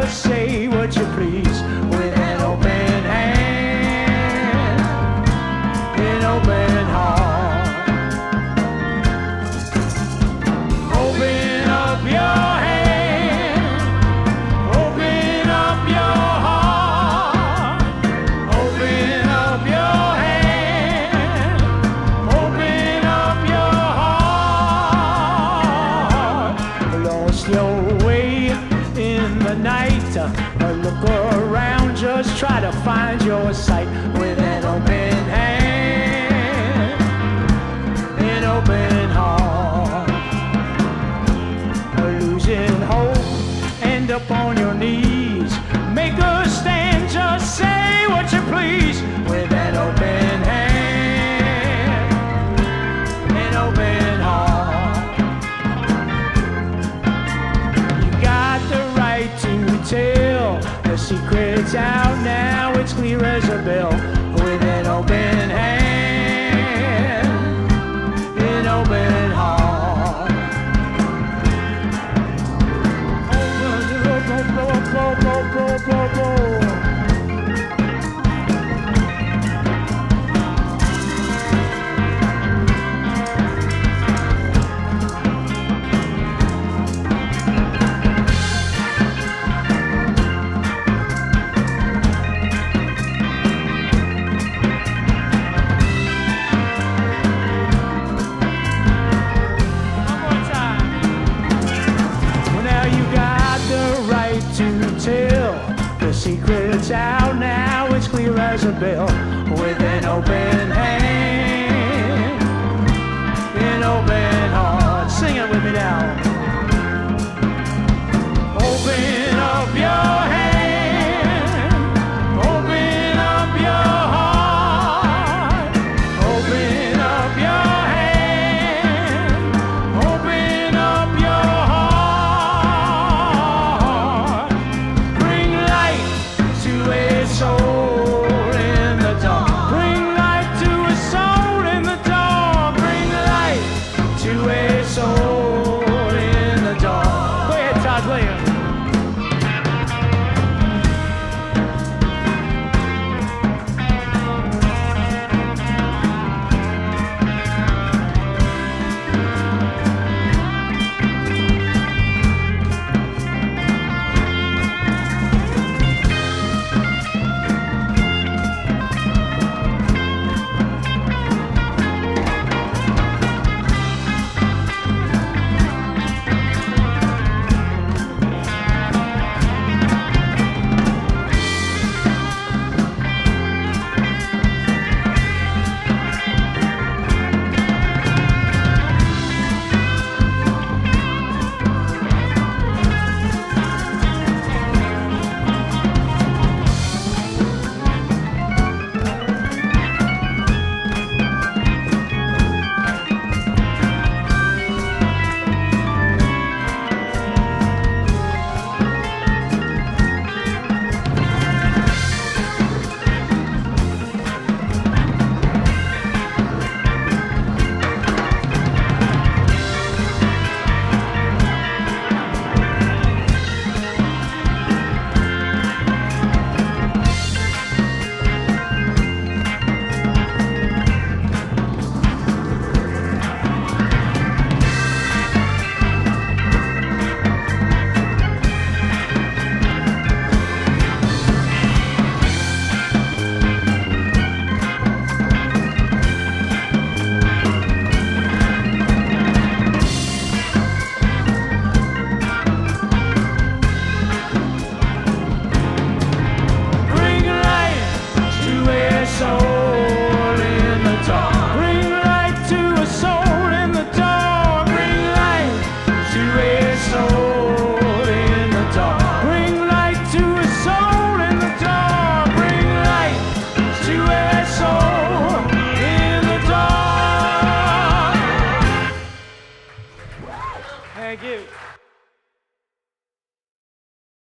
just say what you please with an open hand, an open heart. Open up your hand, open up your heart, open up your hand, open up your heart. Lost your way in the night, look around, just try to find your sight with an open hand, an open heart. Losing hope, end up on your knees, make a stand, just say what you please with an open hand, an open heart. You got the right to tell the secret's out now, it's clear as a bell with an open hand, an open heart. The secret's out now, it's clear as a bell with an open hand.